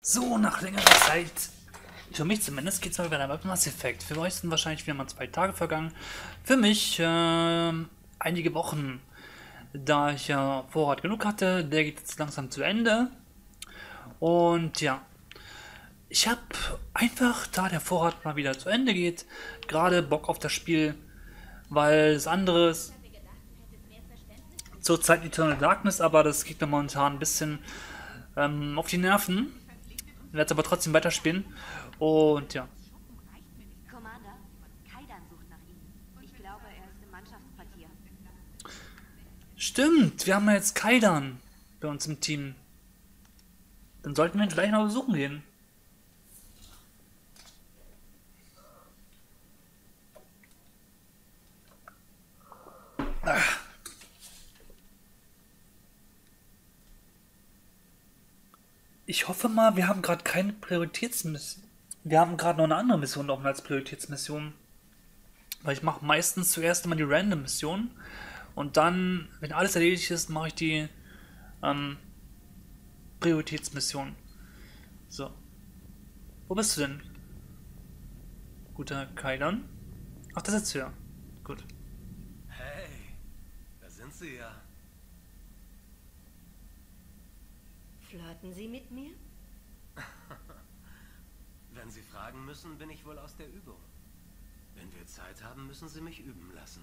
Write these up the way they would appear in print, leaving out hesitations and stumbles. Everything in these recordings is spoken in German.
So, nach längerer Zeit, für mich zumindest, geht es mal wieder bei Mass Effect. Für euch sind wahrscheinlich wieder mal 2 Tage vergangen. Für mich einige Wochen, da ich ja Vorrat genug hatte. Der geht jetzt langsam zu Ende. Und ja, ich habe einfach, da der Vorrat mal wieder zu Ende geht, gerade Bock auf das Spiel, weil das andere ist zurzeit Eternal Darkness, aber das geht mir momentan ein bisschen auf die Nerven. Ich werde es aber trotzdem weiterspielen. Und ja. Commander, Kaidan sucht nach Ihnen. Ich glaube, er ist im Mannschaftsquartier. Stimmt, wir haben ja jetzt Kaidan bei uns im Team. Dann sollten wir ihn gleich mal besuchen gehen. Ich hoffe mal, wir haben gerade keine Prioritätsmission. Wir haben gerade noch eine andere Mission offen als Prioritätsmission. Weil ich mache meistens zuerst immer die Random-Mission. Und dann, wenn alles erledigt ist, mache ich die Prioritätsmission. So. Wo bist du denn? Guter Kaidan. Ach, das ist ja. Gut. Hey, da sind Sie ja. Flirten Sie mit mir? Wenn Sie fragen müssen, bin ich wohl aus der Übung. Wenn wir Zeit haben, müssen Sie mich üben lassen.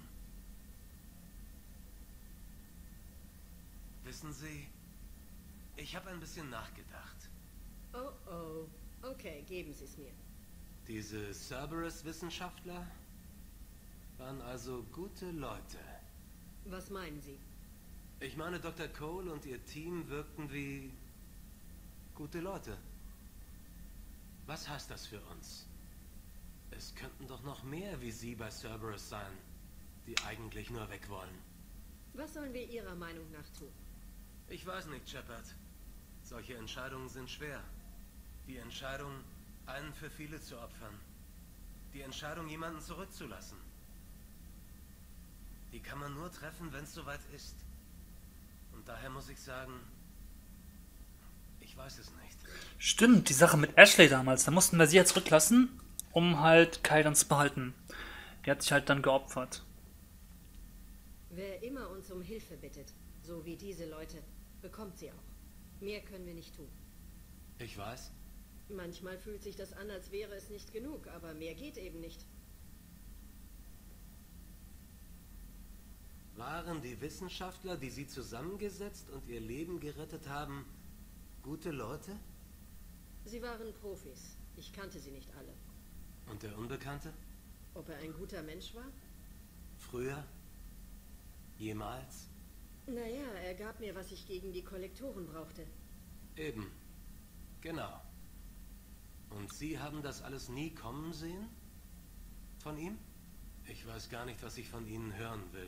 Wissen Sie, ich habe ein bisschen nachgedacht. Oh oh. Okay, geben Sie es mir. Diese Cerberus-Wissenschaftler waren also gute Leute. Was meinen Sie? Ich meine, Dr. Cole und ihr Team wirkten wie gute Leute. Was heißt das für uns? Es könnten doch noch mehr wie Sie bei Cerberus sein, die eigentlich nur weg wollen. Was sollen wir Ihrer Meinung nach tun? Ich weiß nicht, Shepard. Solche Entscheidungen sind schwer. Die Entscheidung, einen für viele zu opfern. Die Entscheidung, jemanden zurückzulassen. Die kann man nur treffen, wenn es soweit ist. Und daher muss ich sagen, ich weiß es nicht. Stimmt, die Sache mit Ashley damals. Da mussten wir sie jetzt zurücklassen, um halt Kaidan zu behalten. Die hat sich halt dann geopfert. Wer immer uns um Hilfe bittet, so wie diese Leute, bekommt sie auch. Mehr können wir nicht tun. Ich weiß. Manchmal fühlt sich das an, als wäre es nicht genug, aber mehr geht eben nicht. Waren die Wissenschaftler, die Sie zusammengesetzt und ihr Leben gerettet haben, gute Leute? Sie waren Profis. Ich kannte sie nicht alle. Und der Unbekannte? Ob er ein guter Mensch war? Früher? Jemals? Naja, er gab mir, was ich gegen die Kollektoren brauchte. Eben. Genau. Und Sie haben das alles nie kommen sehen? Von ihm? Ich weiß gar nicht, was ich von Ihnen hören will.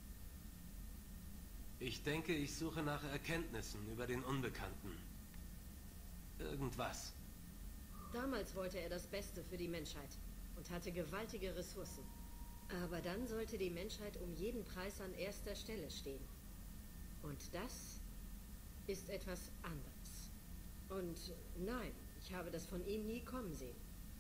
Ich denke, ich suche nach Erkenntnissen über den Unbekannten. Irgendwas. Damals wollte er das Beste für die Menschheit und hatte gewaltige Ressourcen. Aber dann sollte die Menschheit um jeden Preis an erster Stelle stehen. Und das ist etwas anderes. Und nein, ich habe das von ihm nie kommen sehen.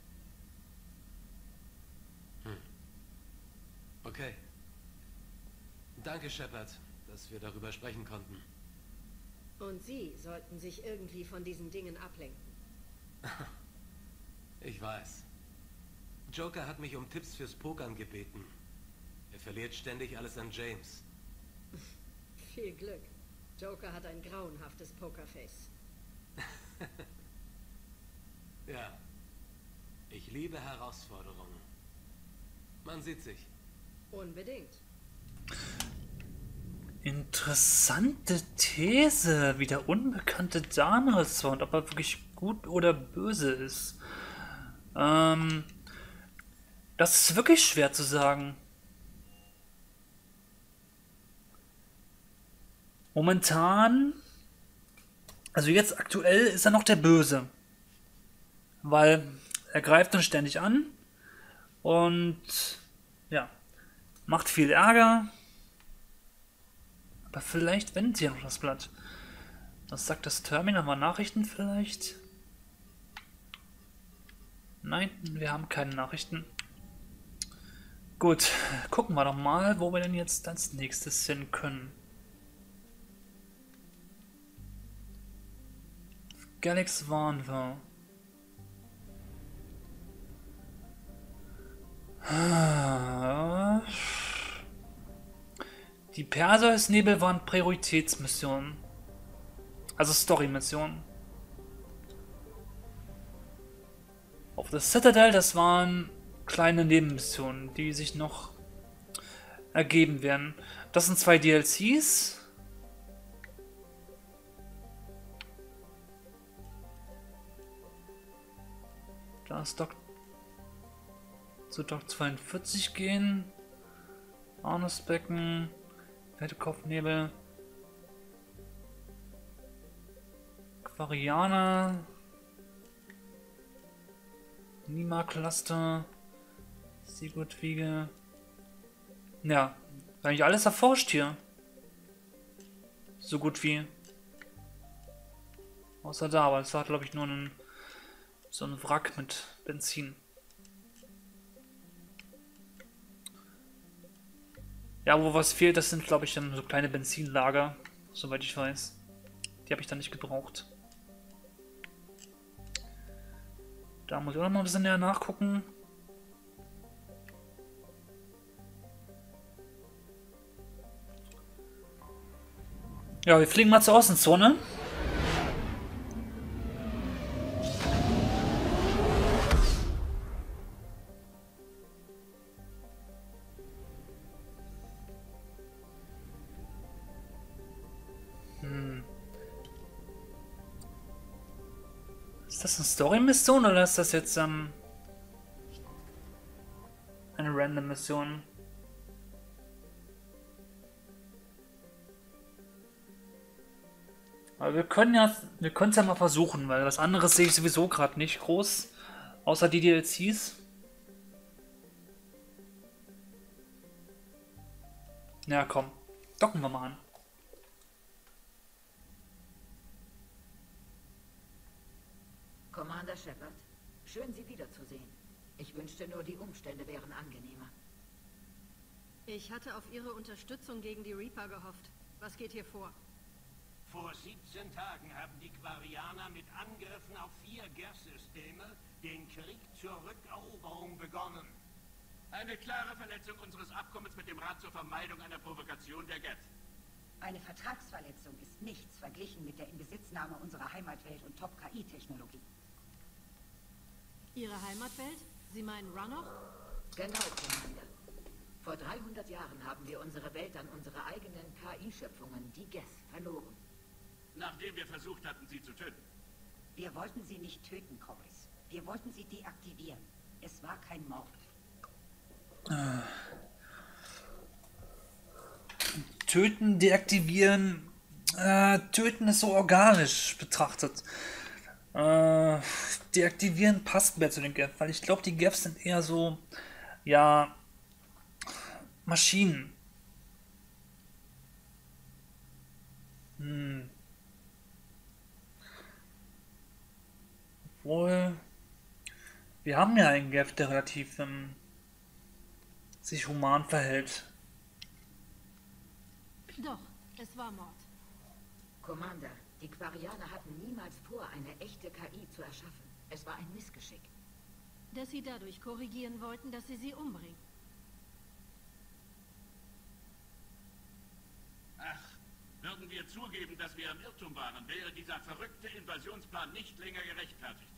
Okay. Danke, Shepard, dass wir darüber sprechen konnten. Und Sie sollten sich irgendwie von diesen Dingen ablenken. Ich weiß. Joker hat mich um Tipps fürs Pokern gebeten. Er verliert ständig alles an James. Viel Glück. Joker hat ein grauenhaftes Pokerface. Ja. Ich liebe Herausforderungen. Man sieht sich. Unbedingt. Interessante These, wie der unbekannte Dahnres war und ob er wirklich gut oder böse ist. Das ist wirklich schwer zu sagen. Momentan, also jetzt aktuell ist er noch der Böse. Weil er greift uns ständig an und ja, macht viel Ärger. Aber vielleicht wendet sie ja noch das Blatt. Was sagt das Terminal? Mal Nachrichten vielleicht? Nein, wir haben keine Nachrichten. Gut, gucken wir doch mal, wo wir denn jetzt als nächstes hin können. Galax waren wir. Die Perseus-Nebel waren Prioritätsmissionen. Also Story-Missionen. Auf der Citadel, das waren kleine Nebenmissionen, die sich noch ergeben werden. Das sind 2 DLCs. Da ist zu Dock 42 gehen. Arnesbecken. Weltkopfnebel. Quarianer. Nima-Cluster. Sigurd-Wiege. Ja, eigentlich alles erforscht hier. So gut wie. Außer da, aber es war, glaube ich, nur so ein Wrack mit Benzin. Ja, wo was fehlt, das sind, glaube ich, dann so kleine Benzinlager, soweit ich weiß. Die habe ich dann nicht gebraucht. Da muss ich auch noch mal ein bisschen näher nachgucken. Ja, wir fliegen mal zur Außenzone. Ist das eine Story-Mission oder ist das jetzt eine Random-Mission? Aber wir können es ja mal versuchen, weil was anderes sehe ich sowieso gerade nicht groß, außer die DLCs. Ja, komm, docken wir mal an. Commander Shepard, schön Sie wiederzusehen. Ich wünschte nur, die Umstände wären angenehmer. Ich hatte auf Ihre Unterstützung gegen die Reaper gehofft. Was geht hier vor? Vor 17 Tagen haben die Quarianer mit Angriffen auf 4 Gers-Systeme den Krieg zur Rückeroberung begonnen. Eine klare Verletzung unseres Abkommens mit dem Rat zur Vermeidung einer Provokation der Geth. Eine Vertragsverletzung ist nichts verglichen mit der Inbesitznahme unserer Heimatwelt und Top-KI-Technologie. Ihre Heimatwelt? Sie meinen Runnoff? Genau, Commander. Vor 300 Jahren haben wir unsere Welt an unsere eigenen KI-Schöpfungen, die Geth, verloren. Nachdem wir versucht hatten, sie zu töten. Wir wollten sie nicht töten, Corvus. Wir wollten sie deaktivieren. Es war kein Mord. Töten, deaktivieren. Töten ist so organisch betrachtet. Deaktivieren passt mehr zu den Geth, weil ich glaube, die Geth sind eher so, ja, Maschinen. Obwohl, wir haben ja einen Geth, der relativ sich human verhält. Doch, es war Mord. Commander, die Quarianer hatten niemals vor, eine echte KI zu erschaffen. Es war ein Missgeschick. Dass sie dadurch korrigieren wollten, dass sie umbringen. Ach, würden wir zugeben, dass wir im Irrtum waren, wäre dieser verrückte Invasionsplan nicht länger gerechtfertigt.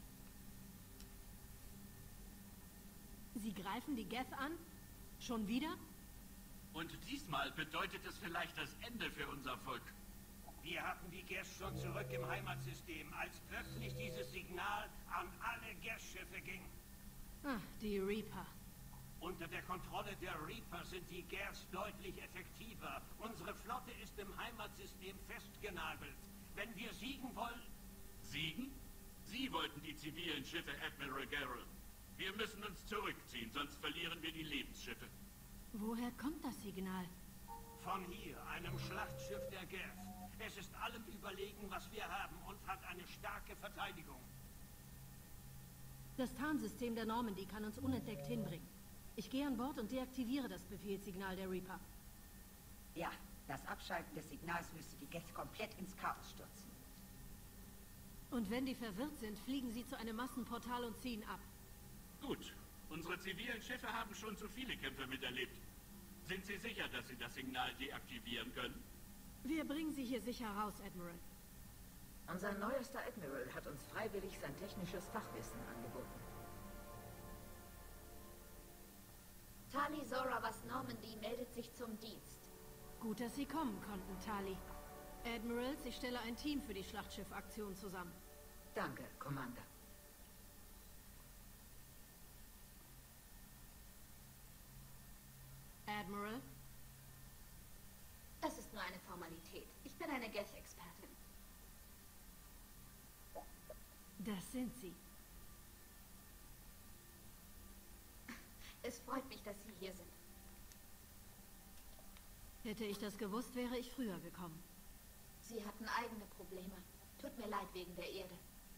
Sie greifen die Geth an? Schon wieder? Und diesmal bedeutet es vielleicht das Ende für unser Volk. Wir hatten die Gers schon zurück im Heimatsystem, als plötzlich dieses Signal an alle Gers-Schiffe ging. Ah, die Reaper. Unter der Kontrolle der Reaper sind die Gers deutlich effektiver. Unsere Flotte ist im Heimatsystem festgenagelt. Wenn wir siegen wollen... Siegen? Sie wollten die zivilen Schiffe, Admiral Garrel. Wir müssen uns zurückziehen, sonst verlieren wir die Lebensschiffe. Woher kommt das Signal? Von hier, einem Schlachtschiff der Geth. Es ist allem überlegen, was wir haben und hat eine starke Verteidigung. Das Tarnsystem der Normandy kann uns unentdeckt hinbringen. Ich gehe an Bord und deaktiviere das Befehlssignal der Reaper. Ja, das Abschalten des Signals müsste die Geth komplett ins Chaos stürzen. Und wenn die verwirrt sind, fliegen sie zu einem Massenportal und ziehen ab. Gut. Unsere zivilen Schiffe haben schon zu viele Kämpfe miterlebt. Sind Sie sicher, dass Sie das Signal deaktivieren können? Wir bringen sie hier sicher raus, Admiral. Unser neuester Admiral hat uns freiwillig sein technisches Fachwissen angeboten. Tali Zora was Normandy meldet sich zum Dienst. Gut, dass Sie kommen konnten, Tali. Admirals, ich stelle ein Team für die Schlachtschiff-Aktion zusammen. Danke, Commander. Admiral? Das ist nur eine Formalität. Ich bin eine Geth-Expertin. Das sind Sie. Es freut mich, dass Sie hier sind. Hätte ich das gewusst, wäre ich früher gekommen. Sie hatten eigene Probleme. Tut mir leid wegen der Erde.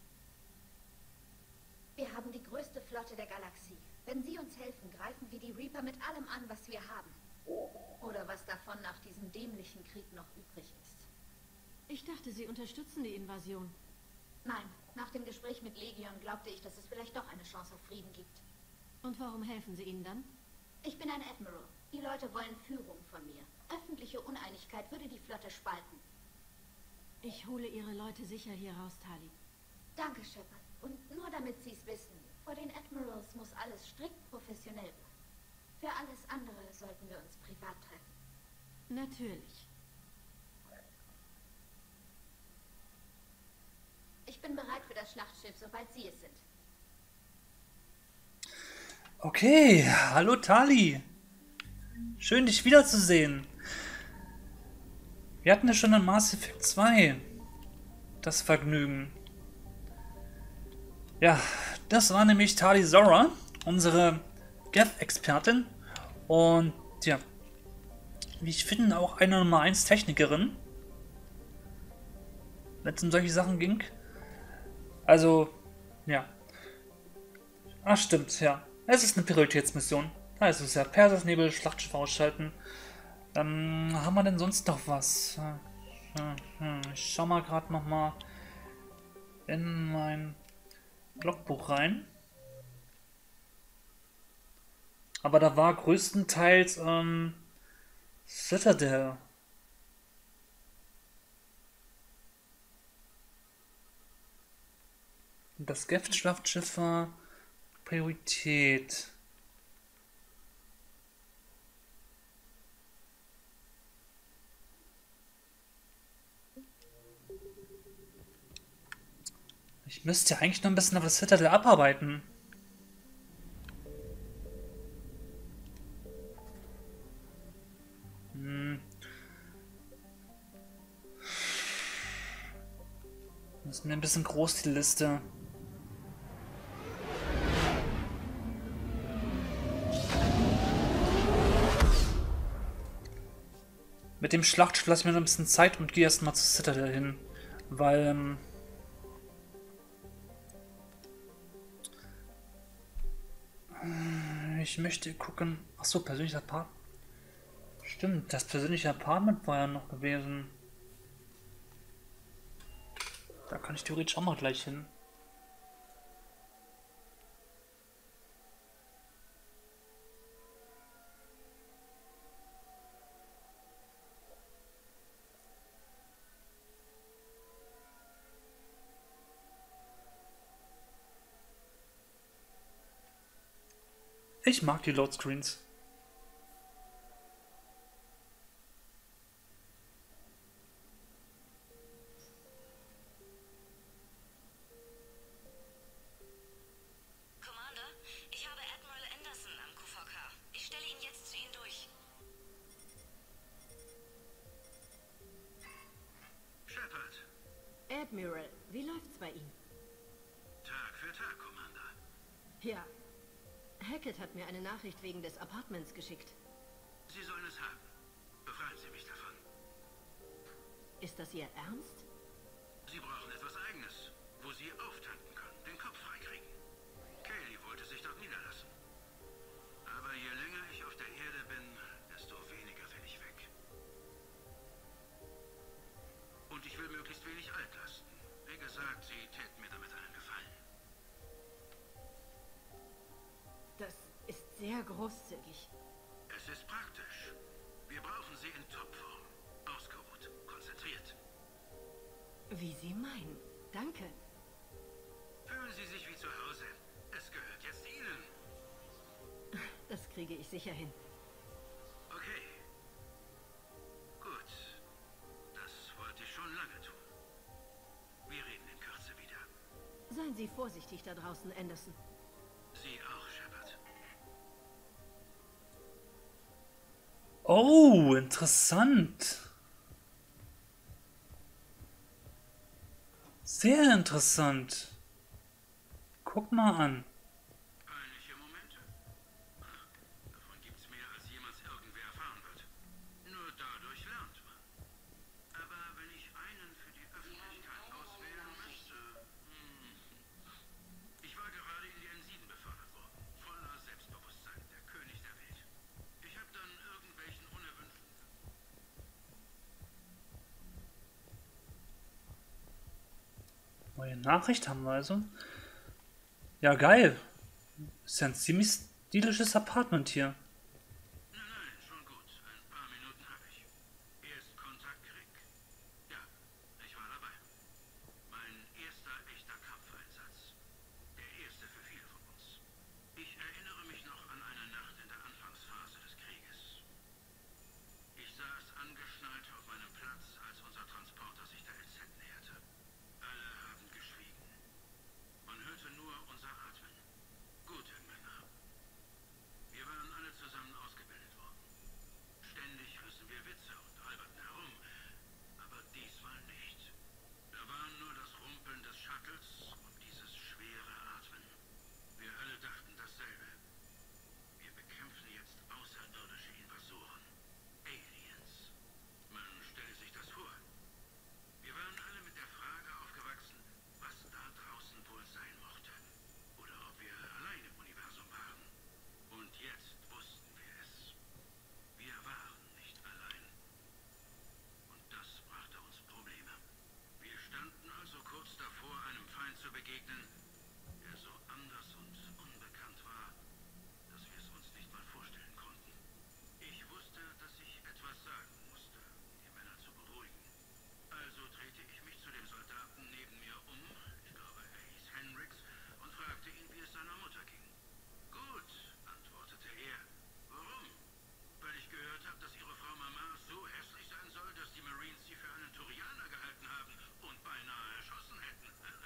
Wir haben die größte Flotte der Galaxie. Wenn Sie uns helfen, greifen wir die Reaper mit allem an, was wir haben. Oder was davon nach diesem dämlichen Krieg noch übrig ist. Ich dachte, Sie unterstützen die Invasion. Nein, nach dem Gespräch mit Legion glaubte ich, dass es vielleicht doch eine Chance auf Frieden gibt. Und warum helfen Sie ihnen dann? Ich bin ein Admiral. Die Leute wollen Führung von mir. Öffentliche Uneinigkeit würde die Flotte spalten. Ich hole Ihre Leute sicher hier raus, Tali. Danke, Shepard. Und nur damit Sie es wissen, vor den Admirals muss alles strikt professionell bleiben. Für alles andere sollten wir uns privat treffen. Natürlich. Ich bin bereit für das Schlachtschiff, sobald Sie es sind. Okay, hallo Tali. Schön, dich wiederzusehen. Wir hatten ja schon in Mass Effect 2 das Vergnügen. Ja, das war nämlich Tali Zora, unsere Geth-Expertin. Und ja, wie ich finde, auch eine Nummer 1 Technikerin, wenn es um solche Sachen ging. Also, ja. Ach, stimmt, ja. Es ist eine Prioritätsmission. Da ist es ja. Persersnebel, Schlachtschiff ausschalten. Haben wir denn sonst noch was? Ich schau mal gerade noch mal in mein Logbuch rein. Aber da war größtenteils Citadel. Das Geth-Schlachtschiff war Priorität. Ich müsste ja eigentlich noch ein bisschen auf das Citadel abarbeiten. Das ist mir ein bisschen groß, die Liste. Mit dem Schlachtschiff lasse ich mir noch ein bisschen Zeit und gehe erstmal zu Citadel hin. Weil, ich möchte gucken. Achso, persönlicher Apartment. Stimmt, das persönliche Apartment war ja noch gewesen. Da kann ich theoretisch auch mal gleich hin. Ich mag die Loadscreens. Commander, ich habe Admiral Anderson am QVK. Ich stelle ihn jetzt zu Ihnen durch. Shepard, Admiral, wie läuft's bei Ihnen? Tag für Tag, Commander. Ja. Hackett hat mir eine Nachricht wegen des Apartments geschickt. Sie sollen es haben. Befreien Sie mich davon. Ist das Ihr Ernst? Sie brauchen etwas Eigenes, wo Sie auftanken können, den Kopf freikriegen. sehr großzügig. Es ist praktisch. Wir brauchen sie in Topform. Ausgeruht, konzentriert. Wie Sie meinen. Danke. Fühlen Sie sich wie zu Hause. Es gehört jetzt Ihnen. Das kriege ich sicher hin. Okay. Gut. Das wollte ich schon lange tun. Wir reden in Kürze wieder. Seien Sie vorsichtig da draußen, Anderson. Sie auch, Shepard. Oh, interessant. Sehr interessant. Guck mal an. Peinliche Momente? Davon gibt's mehr, als jemals irgendwer erfahren wird. Nur dadurch lernt man. Aber wenn ich einen für die Öffentlichkeit auswählen müsste... Ich war gerade in die N7 befördert worden. Voller Selbstbewusstsein. Der König der Welt. Ich habe dann irgendwelchen unerwünschten... Neue Nachricht haben wir also. Ja, geil. Ist ja ein ziemlich stilisches Apartment hier. Nein, schon gut. Ein paar Minuten habe ich. Erst Kontaktkrieg. Ja, ich war dabei. Mein erster echter Kampfeinsatz. Der erste für viele von uns. Ich erinnere mich noch an eine Nacht in der Anfangsphase des Krieges. Ich saß angeschnallt auf meinem Platz, als unser Transporter sich der LZ näherte. Alle haben geschwiegen. Man hörte nur unser Atmen. Gute Männer. Wir waren alle zusammen ausgebildet worden. Ständig rissen wir Witze und alberten herum. Aber diesmal nicht. Da war nur das Rumpeln des Shuttles und dieses schwere Atmen. Wir alle dachten dasselbe. Wir bekämpfen jetzt außerirdische Invasoren. Aliens. Man stelle sich das vor. Wir waren alle mit der Frage aufgewachsen, was da draußen wohl sein mochte. Oder ob wir allein im Universum waren. Und jetzt wussten wir es. Wir waren nicht allein. Und das brachte uns Probleme. Wir standen also kurz davor, einem Feind zu begegnen, der so anders und unbekannt war, dass wir es uns nicht mal vorstellen konnten. Ich wusste, dass ich etwas sagen musste, um die Männer zu beruhigen. Also drehte ich mich zu dem Soldaten neben mir um, ich glaube, er hieß Hendricks, und fragte ihn, wie es seiner Mutter ging. Gut, antwortete er. Warum? Weil ich gehört habe, dass ihre Frau Mama so hässlich sein soll, dass die Marines sie für einen Turianer gehalten haben und beinahe erschossen hätten.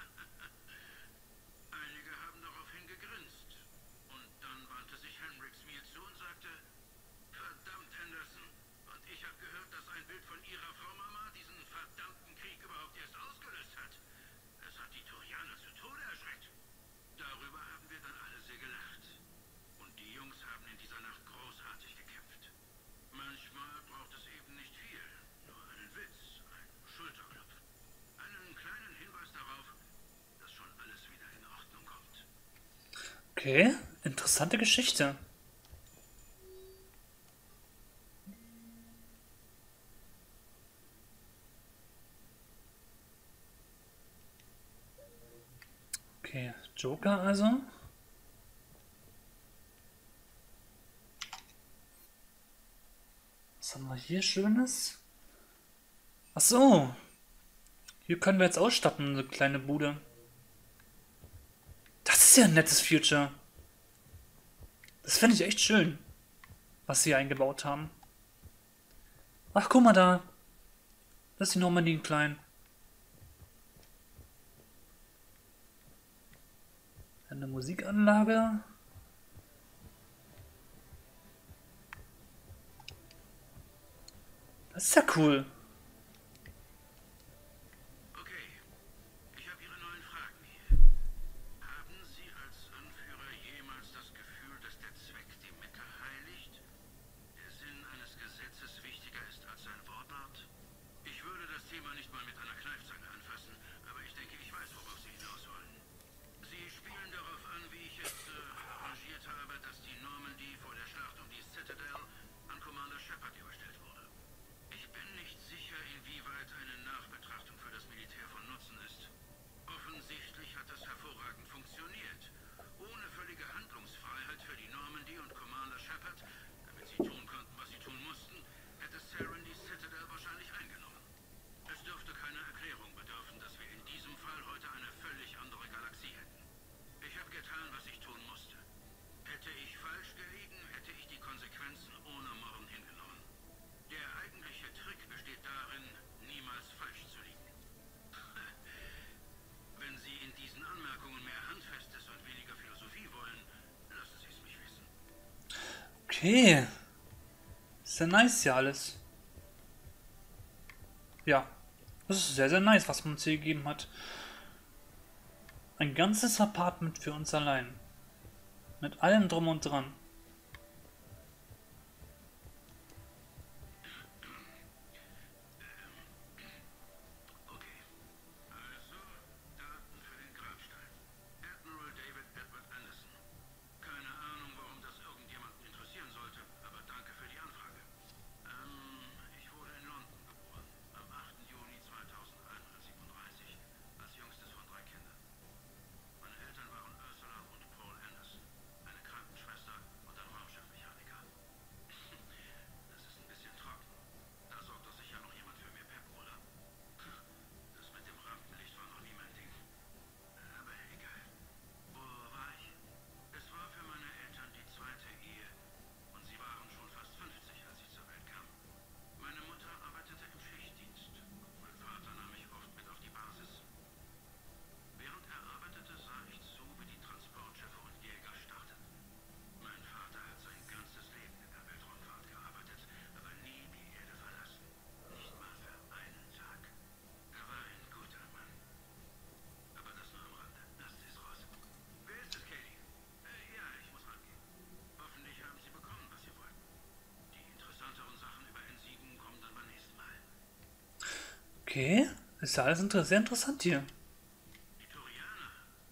Einige haben daraufhin gegrinst. Und dann wandte sich Hendricks mir zu und sagte, verdammt, Anderson. Und ich habe gehört, dass ein Bild von ihrer Frau Mama diesen verdammten Krieg überhaupt erst ausgelöst hat. Es hat die Turianer zu Tode erschreckt. Darüber haben wir dann alle sehr gelacht. Und die Jungs haben in dieser Nacht großartig gekämpft. Manchmal braucht es eben nicht viel. Nur einen Witz, einen Schulterklopf. Einen kleinen Hinweis darauf, dass schon alles wieder in Ordnung kommt. Okay, interessante Geschichte. Okay, Joker also. Was haben wir hier Schönes? Ach so. Hier können wir jetzt ausstatten, eine kleine Bude. Das ist ja ein nettes Future. Das finde ich echt schön, was sie hier eingebaut haben. Ach, guck mal da. Das ist die Normandie klein. Eine Musikanlage. Das ist ja cool. Okay, ich habe Ihre neuen Fragen hier. Haben Sie als Anführer jemals das Gefühl, dass der Zweck die Mittel heiligt? Der Sinn eines Gesetzes wichtiger ist als sein Wortlaut? Ich würde das Thema nicht mal mit einer Kneifzange anfassen, aber ich denke, ich weiß, worauf Sie hinaus wollen. Sie spielen darauf an, wie ich es arrangiert habe, dass die Normandie vor der Schlacht um die Citadel an Commander Shepard überstellt wurde. Ich bin nicht Okay. Ist ja nice hier alles. Ja. Das ist sehr, sehr nice, was man uns hier gegeben hat. Ein ganzes Apartment für uns allein. Mit allem drum und dran. Okay. Also, Daten für den Grabstein. Admiral David Edward Anderson. Keine Ahnung, warum das irgendjemanden interessieren sollte, aber danke für die Anfrage. Ich wurde in London geboren, am 8. Juni 2137, als jüngstes von 3 Kindern. Meine Eltern waren Ursula und Paul Anderson, eine Krankenschwester und ein Raumschiffmechaniker. Das ist ein bisschen trocken. Da sorgt doch sicher noch jemand für mehr Pep, oder? Das mit dem Rampenlicht war noch nie mein Ding. Aber egal. Wo war ich? Es war für meine Eltern die 2. Ehe und sie waren schon fast 50, als ich zur Welt kam. Meine Mutter arbeitete im Schichtdienst. Mein Vater nahm mich oft mit auf die Basis. Während er arbeitete, sah ich zu, wie die Transportschiffe und Jäger starteten. Mein Vater hat sein ganzes Leben in der Weltraumfahrt gearbeitet, aber nie die Erde verlassen. Nicht mal für einen Tag. Er war ein guter Mann. Aber das nur am Rande. Lasst es raus. Wer ist es, Katie? Ja, ich muss rangehen. Hoffentlich haben Sie bekommen, was Sie wollten. Die interessanteren Sachen über N7 kommen dann beim nächsten Mal. Okay. Ist ja alles sehr interessant hier. Die Turianer?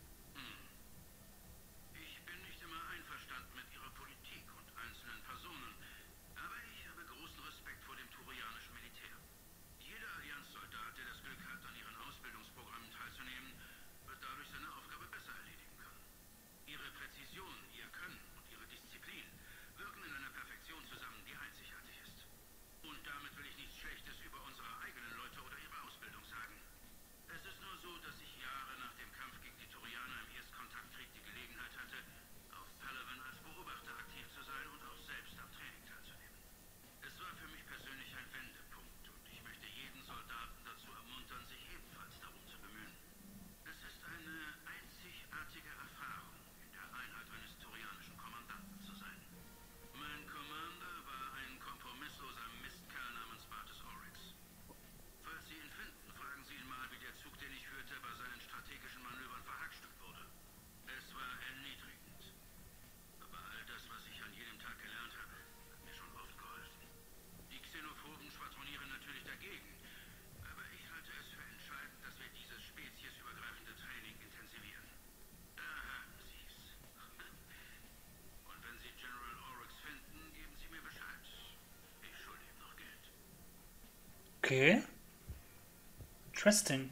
Ich bin nicht immer einverstanden mit ihrer Politik und einzelnen Personen, aber ich habe großen Respekt vor dem turianischen Militär. Jeder Allianzsoldat, der das Glück hat, an ihren Ausbildungsprogrammen teilzunehmen, wird dadurch seine Aufgabe besser erledigen können. Ihre Präzision, ihr Können und ihre Disziplin wirken in einer Perfektion zusammen, die einzigartig ist. Und damit will ich nichts Schlechtes über unsere eigenen Leute oder ihre Ausbildung sagen. Es ist nur so, dass ich Jahre nach dem Kampf gegen die Turianer im Erstkontaktkrieg die Gelegenheit hatte, auf Palaven als Beobachter aktiv zu sein und auch selbst am Training teilzunehmen. Es war für mich persönlich ein Wendepunkt und ich möchte jeden Soldaten dazu ermuntern, sich ebenfalls darum zu bemühen. Es ist eine einzigartige Erfahrung, in der Einheit eines turianischen Kommandanten zu sein. Mein Commander war ein kompromissloser Mistkerl namens Bartes Oryx. Falls Sie ihn finden, fragen Sie ihn mal, wie der Zug, den ich führte, bei seinen strategischen Manövern verhackstückt wurde. Es war erniedrigend. Aber all das, was ich an jedem Tag gelernt habe, hat mir schon oft geholfen. Die Xenophoben schwadronieren natürlich dagegen, aber ich halte es für entscheidend, dass wir dieses speziesübergreifende Training intensivieren. Da haben Sie's. Und wenn Sie General Oryx finden, geben Sie mir Bescheid. Ich schulde ihm noch Geld. Okay. Interesting.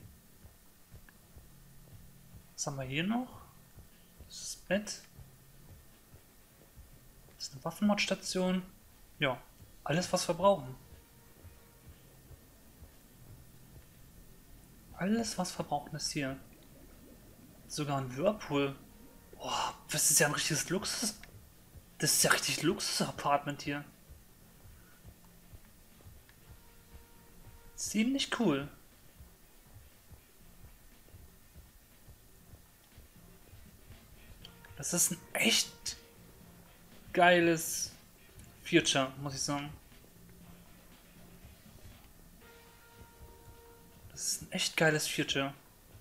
Was haben wir hier noch? Das ist das Bett. Das ist eine Waffenmodstation. Ja, alles was wir brauchen. Alles was wir brauchen ist hier. Sogar ein Whirlpool. Boah, das ist ja ein richtiges Luxus. Das ist ja richtig Luxus-Apartment hier. Ziemlich cool. Das ist ein echt geiles Future, muss ich sagen. Das ist ein echt geiles Future.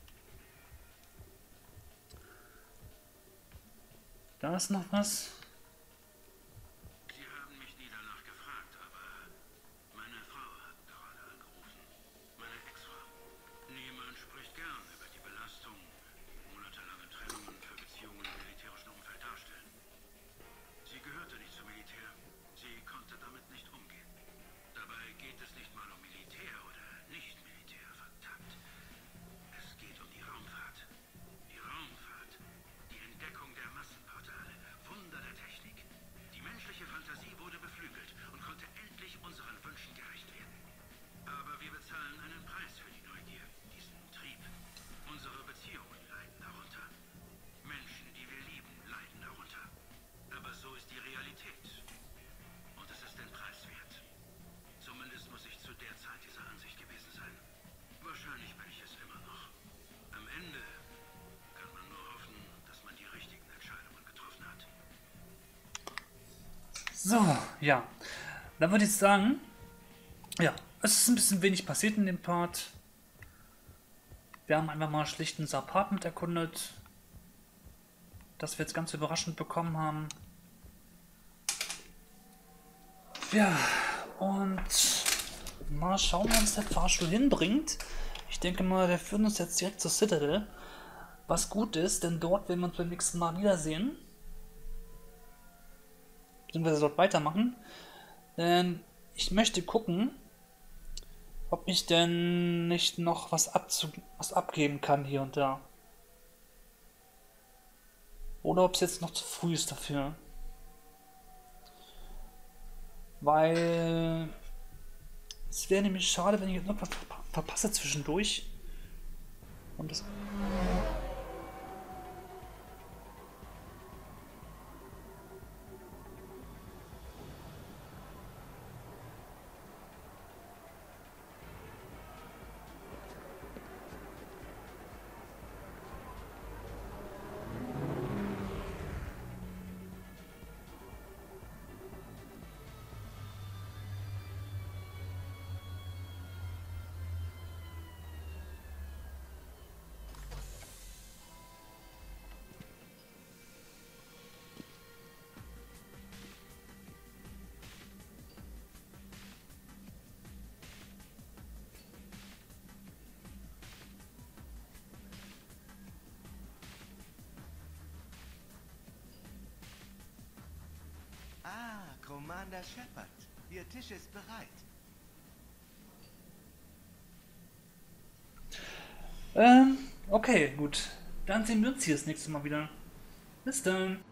Da ist noch was. Sie haben mich nie danach gefragt, aber meine Frau hat gerade angerufen. Meine Ex-Frau. Niemand spricht gern über die Belastung, die monatelange Trennungen für Beziehungen im militärischen Umfeld darstellen. Sie gehörte nicht zum Militär. Sie konnte damit nicht umgehen. Dabei geht es nicht mal um Militär oder Nicht-Militär, verdammt. Es geht um die Raumfahrt. Die Raumfahrt. Die Entdeckung der Massenportale. Wunder der So, ja. Dann würde ich sagen, ja, es ist ein bisschen wenig passiert in dem Part. Wir haben einfach mal schlicht unser Apartment erkundet, das wir jetzt ganz überraschend bekommen haben. Ja, und mal schauen, wo uns der Fahrstuhl hinbringt. Ich denke mal, der führt uns jetzt direkt zur Citadel. Was gut ist, denn dort werden wir uns beim nächsten Mal wiedersehen. Beziehungsweise dort weitermachen. Denn ich möchte gucken, ob ich denn nicht noch was abgeben kann hier und da. Oder ob es jetzt noch zu früh ist dafür. Weil es wäre nämlich schade, wenn ich jetzt noch was verpasse zwischendurch. Und das... Ah, Commander Shepard. Ihr Tisch ist bereit. Okay, gut. Dann sehen wir uns hier das nächste Mal wieder. Bis dann.